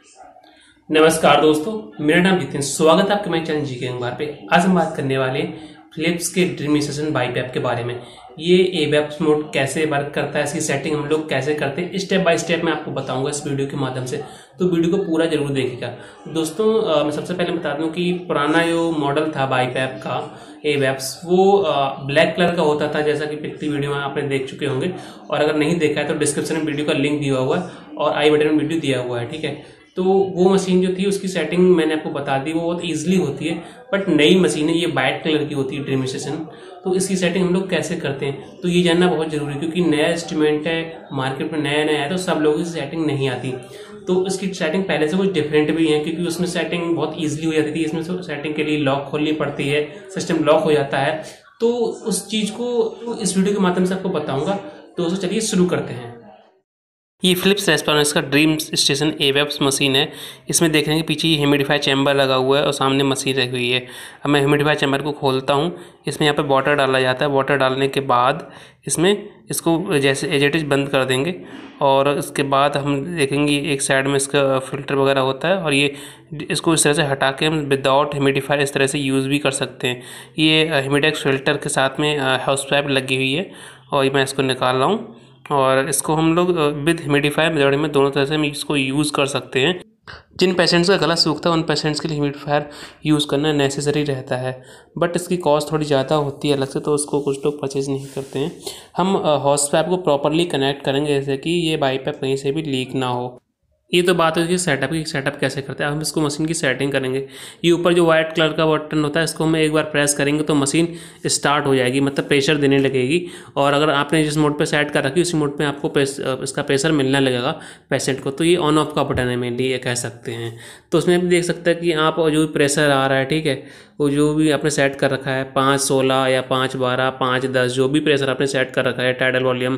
नमस्कार दोस्तों, मेरा नाम जितिन। स्वागत है आपके मेरे चैनल जीके अखबार पे। आज हम बात करने वाले फिलिप्स के ड्रीम स्टेशन बाईपैप के बारे में। ये एबैप्स मोड कैसे वर्क करता है, इसकी सेटिंग हम लोग कैसे करते हैं, स्टेप बाय स्टेप मैं आपको बताऊंगा इस वीडियो के माध्यम से। तो वीडियो को पूरा जरूर देखिएगा दोस्तों। मैं सबसे पहले बता दूं कि पुराना जो मॉडल था बाईपैप का एबैप्स, वो ब्लैक कलर का होता था, जैसा कि पिछली वीडियो में आपने देख चुके होंगे। और अगर नहीं देखा है तो डिस्क्रिप्शन में वीडियो का लिंक दिया हुआ है और आई बटन में वीडियो दिया हुआ है, ठीक है। तो वो मशीन जो थी उसकी सेटिंग मैंने आपको बता दी, वो बहुत इजीली होती है। बट नई मशीन है, ये वाइट कलर की होती है ड्रीम स्टेशन। तो इसकी सेटिंग हम लोग कैसे करते हैं, तो ये जानना बहुत जरूरी है, क्योंकि नया इंस्ट्रूमेंट है, मार्केट में नया नया है, तो सब लोगों की सेटिंग नहीं आती। तो इसकी सेटिंग पहले से कुछ डिफरेंट भी है, क्योंकि उसमें सेटिंग बहुत ईजिली हो जाती थी। इसमें सेटिंग के लिए लॉक खोलनी पड़ती है, सिस्टम लॉक हो जाता है। तो उस चीज को इस वीडियो के माध्यम से आपको बताऊंगा। तो दोस्तों चलिए शुरू करते हैं। ये फिलिप्स रेस्पॉन्स का ड्रीम स्टेशन एबैप्स मशीन है। इसमें देख रहे हैं कि पीछे ह्यूमिडिफायर चैम्बर लगा हुआ है और सामने मशीन रखी हुई है। अब मैं ह्यूमिडिफायर चैम्बर को खोलता हूँ। इसमें यहाँ पे वाटर डाला जाता है। वाटर डालने के बाद इसमें इसको जैसे एज इट इज बंद कर देंगे। और इसके बाद हम देखेंगे एक साइड में इसका फिल्टर वगैरह होता है, और ये इसको इस तरह से हटा के हम विदाउट ह्यूमिडिफायर इस तरह से यूज़ भी कर सकते हैं। ये ह्यूमिडेक्स फिल्टर के साथ में हाउस पाइप लगी हुई है, और मैं इसको निकाल रहा हूँ। और इसको हम लोग विद ह्यूमिडिफायर मेथड में दोनों तरह से हम इसको यूज़ कर सकते हैं। जिन पेशेंट्स का गला सूखता है उन पेशेंट्स के लिए ह्यूमिडिफायर यूज़ करना नेसेसरी रहता है। बट इसकी कॉस्ट थोड़ी ज़्यादा होती है अलग से, तो उसको कुछ लोग परचेज नहीं करते हैं। हम हॉस पाइप को प्रॉपरली कनेक्ट करेंगे, जैसे कि ये बाईपैप कहीं से भी लीक ना हो। ये तो बात होगी सेटअप की, सेटअप कैसे करते हैं। हम इसको मशीन की सेटिंग करेंगे। ये ऊपर जो वाइट कलर का बटन होता है, इसको हम एक बार प्रेस करेंगे तो मशीन स्टार्ट हो जाएगी, मतलब प्रेशर देने लगेगी। और अगर आपने जिस मोड पे सेट कर रखी उसी मोड पे आपको इसका प्रेशर मिलने लगेगा पेशेंट को। तो ये ऑन ऑफ का बटन है मेनली, ये कह सकते हैं। तो उसमें भी देख सकते हैं कि आप जो प्रेशर आ रहा है, ठीक है, वो जो भी आपने सेट कर रखा है 5-16 या 5-12 5-10, जो भी प्रेशर आपने सेट कर रखा है, टाइडल वॉल्यूम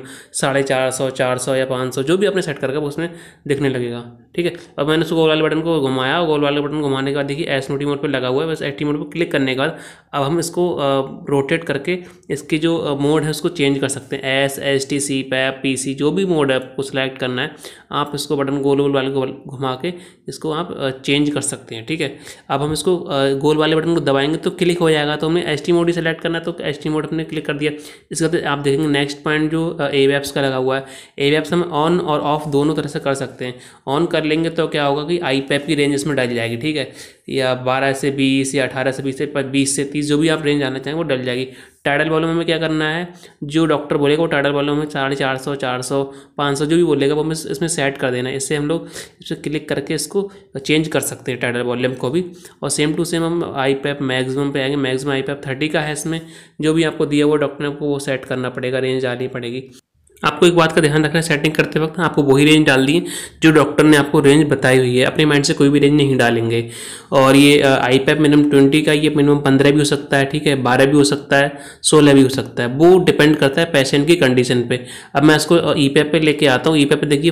450 400 या 500, जो भी आपने सेट कर रखा है वो उसमें दिखने लगेगा, ठीक है। अब मैंने उस गोल वाले बटन को घुमाया, गोल वाले बटन घुमाने के बाद देखिए एस टी मोड पर लगा हुआ है। बस एस टी मोड पर क्लिक करने के बाद अब हम इसको रोटेट करके इसकी जो मोड है उसको चेंज कर सकते हैं। S, S T, CPAP, P C, जो भी मोड है आपको सिलेक्ट करना है, आप इसको बटन गोल वाले को घुमा के इसको आप चेंज कर सकते हैं, ठीक है। अब हम इसको गोल वाले बटन को दबाएंगे तो क्लिक हो जाएगा। तो हमें एस टी मोड ही सेलेक्ट करना है, तो एस टी मोड हमने क्लिक कर दिया। इसके बाद आप देखेंगे नेक्स्ट पॉइंट जो एबैप्स का लगा हुआ है। एबैप्स हम ऑन और ऑफ दोनों तरह से कर सकते हैं। ऑन कर लेंगे तो क्या होगा कि आई पैप की रेंज इसमें डल जाएगी, ठीक है, या 12 से 20 या 18 से 20 से 20 से 30, जो भी आप रेंज आना चाहें वो डल जाएगी। टाइडल वॉल्यूम में क्या करना है, जो डॉक्टर बोलेगा वो टाइडल वॉल्यूम में 450 400 500 जो भी बोलेगा वो हमें इसमें सेट कर देना है। इससे हम लोग इस पर क्लिक करके इसको चेंज कर सकते हैं टाइडल वॉल्यूम को भी। और सेम टू सेम हम आई पैप मैक्सिमम पे आएंगे। मैक्सिमम आई पैप 30 का है। इसमें जो भी आपको दिया हुआ डॉक्टर ने आपको वो सेट करना पड़ेगा, रेंज डालनी पड़ेगी। आपको एक बात का ध्यान रखना है, सेटिंग करते वक्त आपको वही रेंज डाल दी जो डॉक्टर ने आपको रेंज बताई हुई है। अपने माइंड से कोई भी रेंज नहीं डालेंगे। और ये आई पैप मिनिमम 20 का, ये मिनिमम 15 भी हो सकता है, ठीक है, 12 भी हो सकता है, 16 भी हो सकता है। वो डिपेंड करता है पेशेंट की कंडीशन पे। अब मैं इसको ई पैप पे लेके आता हूँ। ई पैप पे देखिए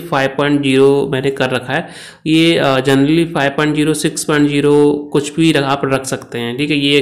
5.0 मैंने कर रखा है। ये जनरली 5.0 6.0 कुछ भी आप रख सकते हैं, ठीक है। ये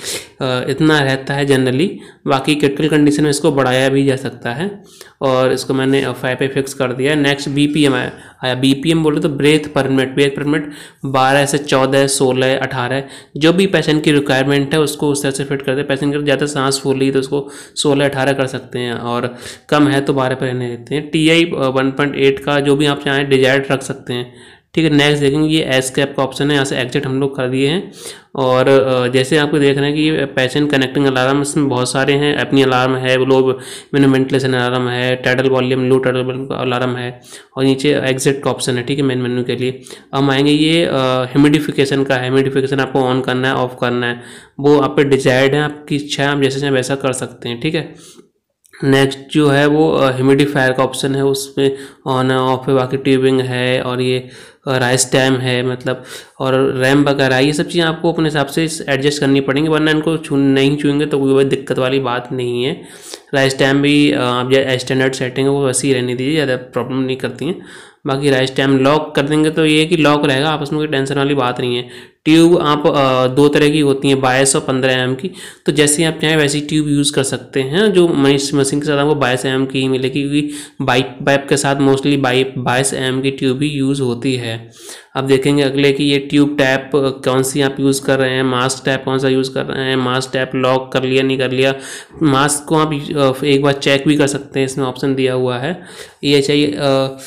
इतना रहता है जनरली। बाकी क्रिटिकल कंडीशन में इसको बढ़ाया भी जा सकता है। और इसको मैंने 5 पे फिक्स कर दिया है। नेक्स्ट बीपीएम आया। बीपीएम बोले तो ब्रेथ पर मिनट 12 से 14 16 18, जो भी पेशेंट की रिक्वायरमेंट है उसको उस तरह से फिट करते हैं। पेशेंट की ज़्यादा सांस फूल रही है तो उसको 16-18 कर सकते हैं, और कम है तो 12 पर रहने देते हैं। TI 1.8 का जो भी आप चाहें डिजायर्ड रख सकते हैं, ठीक है। नेक्स्ट देखेंगे ये एस्केप का ऑप्शन है, यहाँ से एग्जिट हम लोग कर दिए हैं। और जैसे आपको देख रहे हैं कि पेशेंट कनेक्टिंग अलार्म इसमें बहुत सारे हैं। अपनी अलार्म है, लो वेंटिलेशन अलार्म है, tidal volume, low tidal volume का अलार्म है, और नीचे एग्जिट का ऑप्शन है, ठीक है, मेन मेन्यू के लिए। हम आएंगे ये ह्यूमिडिफिकेशन का। ह्यूमिडिफिकेशन आपको ऑन करना है, ऑफ करना है, वो आप पे डिसाइड है, आपकी इच्छा है, आप जैसे चाहें वैसा कर सकते हैं, ठीक है। नेक्स्ट जो है वो ह्यूमिडिफायर का ऑप्शन है, उसमें ऑन है ऑफ है। बाकी ट्यूबिंग है, और ये राइस टाइम है, मतलब, और रैम वगैरह, ये सब चीज़ें आपको अपने हिसाब से एडजस्ट करनी पड़ेंगी, वरना इनको नहीं छूएंगे तो कोई दिक्कत वाली बात नहीं है। राइस टाइम भी आप स्टैंडर्ड सेटिंग है वो वैसी ही रहने दीजिए, ज़्यादा प्रॉब्लम नहीं करती हैं। बाकी राइस टाइम लॉक कर देंगे तो ये है कि लॉक रहेगा, आप उसमें कोई टेंशन वाली बात नहीं है। ट्यूब आप दो तरह की होती हैं, 22 और 15 mm की, तो जैसे आप चाहें वैसी ट्यूब यूज़ कर सकते हैं। जो मशीन के साथ आपको 22 mm की ही मिलेगी, क्योंकि बाइक के साथ मोस्टली 22 mm की ट्यूब ही यूज़ होती है। अब देखेंगे अगले कि ये ट्यूब टैप कौन सी आप यूज़ कर रहे हैं, मास्क टैप कौन सा यूज़ कर रहे हैं, मास्क टैप लॉक कर लिया नहीं कर लिया। मास्क को आप एक बार चेक भी कर सकते हैं, इसमें ऑप्शन दिया हुआ है। ये चाहिए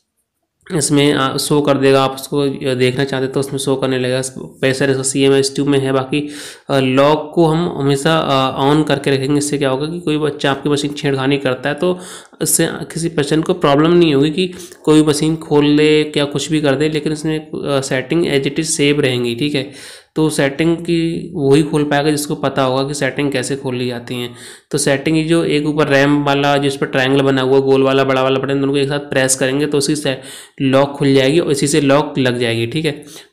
इसमें शो कर देगा, आप उसको देखना चाहते तो उसमें शो करने लगेगा। प्रेशर इसका CMS ट्यूब में है। बाकी लॉक को हम हमेशा ऑन करके रखेंगे, इससे क्या होगा कि कोई बच्चा आपकी मशीन छेड़खानी करता है तो इससे किसी पर्सन को प्रॉब्लम नहीं होगी कि कोई मशीन खोल ले क्या कुछ भी कर दे, लेकिन इसमें setting as it is save रहेंगी, ठीक है। तो सेटिंग की वही खोल पाएगा जिसको पता होगा कि सेटिंग कैसे खोल ली जाती हैं। तो सेटिंग जो एक ऊपर रैम वाला जिस पर ट्रायंगल बना हुआ गोल वाला बड़ा वाला बटन, दोनों को एक साथ प्रेस करेंगे तो उसी से लॉक खुल जाएगी और इसी से लॉक लग जाएगी, ठीक है।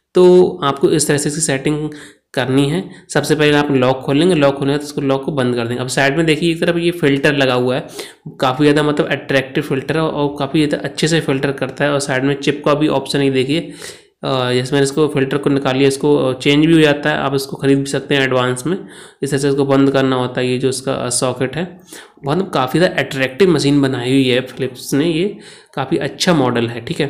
तो आपको इस तरह से इसकी सेटिंग करनी है। सबसे पहले आप लॉक खोलेंगे, लॉक खोलेंगे तो उसको लॉक को बंद कर देंगे। अब साइड में देखिए एक तरफ ये फिल्टर लगा हुआ है, काफ़ी ज़्यादा मतलब अट्रैक्टिव फिल्टर है और काफ़ी ज़्यादा अच्छे से फिल्टर करता है। और साइड में चिप का भी ऑप्शन ही देखिए, जैसे मैंने इसको फिल्टर को निकालिए, इसको चेंज भी हो जाता है, आप इसको खरीद भी सकते हैं एडवांस में। इस तरह से इसको बंद करना होता है। ये जो इसका सॉकेट है बहुत काफ़ी ज़्यादा अट्रैक्टिव मशीन बनाई हुई है फिलिप्स ने, ये काफ़ी अच्छा मॉडल है, ठीक है।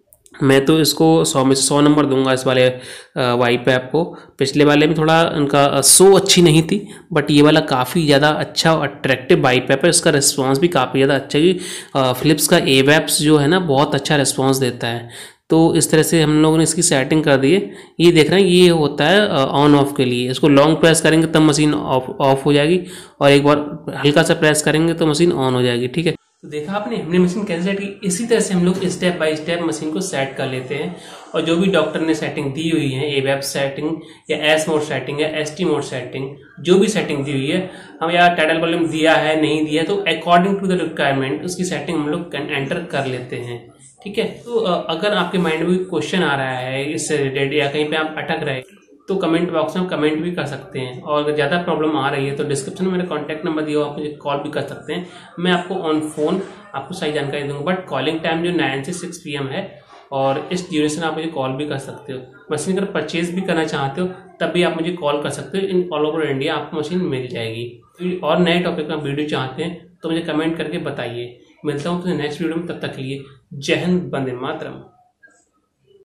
मैं तो इसको 100 में से 100 नंबर दूंगा इस वाले वाइप ऐप को। पिछले वाले में थोड़ा उनका शो अच्छी नहीं थी, बट ये वाला काफ़ी ज़्यादा अच्छा और अट्रैक्टिव वाइप ऐप है। इसका रिस्पांस भी काफ़ी ज़्यादा अच्छा है। फिलिप्स का एवैप्स जो है ना बहुत अच्छा रिस्पांस देता है। तो इस तरह से हम लोगों ने इसकी सेटिंग कर दी है। ये देख रहे हैं ये होता है ऑन ऑफ के लिए, इसको लॉन्ग प्रेस करेंगे तब मशीन ऑफ हो जाएगी और एक बार हल्का सा प्रेस करेंगे तो मशीन ऑन हो जाएगी, ठीक है। तो देखा आपने हमने मशीन कैसे सेट की। इसी तरह से हम लोग स्टेप बाय स्टेप मशीन को सेट कर लेते हैं और जो भी डॉक्टर ने सेटिंग दी हुई है, एवैप सेटिंग या एस मोड सेटिंग या ST मोड सेटिंग, जो भी सेटिंग दी हुई है, हम यार टाइटल वॉल्यूम दिया है नहीं दिया, तो अकॉर्डिंग टू द रिक्वायरमेंट उसकी सेटिंग हम लोग एंटर कर लेते हैं, ठीक है। तो अगर आपके माइंड में क्वेश्चन आ रहा है इससे रिलेटेड या कहीं पे आप अटक रहे तो कमेंट बॉक्स में कमेंट भी कर सकते हैं। और अगर ज़्यादा प्रॉब्लम आ रही है तो डिस्क्रिप्शन में मेरा कॉन्टैक्ट नंबर दिया हो, आप मुझे कॉल भी कर सकते हैं। मैं आपको ऑन फोन आपको सही जानकारी दूंगा। बट कॉलिंग टाइम जो 9 से 6 PM है और इस ड्यूरेशन आप मुझे कॉल भी कर सकते हो। मशीन अगर परचेज भी करना चाहते हो तब भी आप मुझे कॉल कर सकते हो। इन ऑल ओवर इंडिया आपको मशीन मिल जाएगी। और नए टॉपिक का वीडियो चाहते हैं तो मुझे कमेंट करके बताइए। मिलता हूँ तो नेक्स्ट वीडियो में, तब तक के लिए जय हिंद, वंदे मातरम।